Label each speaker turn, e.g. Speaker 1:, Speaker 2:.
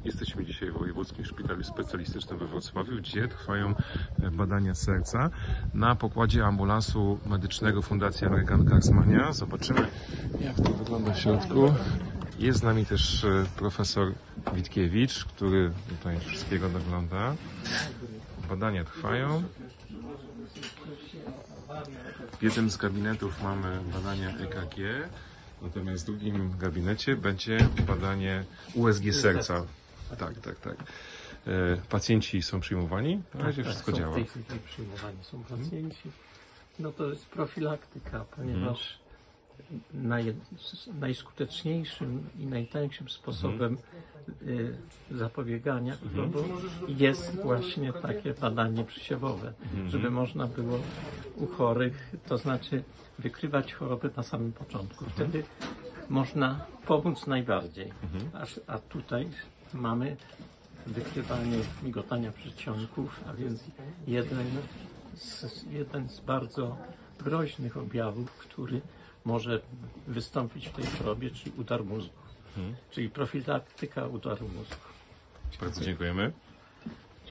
Speaker 1: Jesteśmy dzisiaj w Wojewódzkim Szpitalu Specjalistycznym we Wrocławiu, gdzie trwają badania serca na pokładzie ambulansu medycznego Fundacji American Karsmania. Zobaczymy, jak to wygląda w środku. Jest z nami też profesor Witkiewicz, który tutaj wszystkiego dogląda. Badania trwają. W jednym z gabinetów mamy badania EKG, natomiast w drugim gabinecie będzie badanie USG serca. Tak. Pacjenci są przyjmowani? Na razie wszystko działa.
Speaker 2: W tej chwili przyjmowani są pacjenci. No to jest profilaktyka, ponieważ najskuteczniejszym i najtańszym sposobem zapobiegania chorobom jest właśnie takie badanie przesiewowe, żeby można było u chorych, to znaczy wykrywać choroby na samym początku. Wtedy można pomóc najbardziej. A tutaj mamy wykrywanie migotania przedsionków, a więc jeden z bardzo groźnych objawów, który może wystąpić w tej chorobie, czyli udar mózgu, czyli profilaktyka udaru mózgu.
Speaker 1: Bardzo dziękujemy.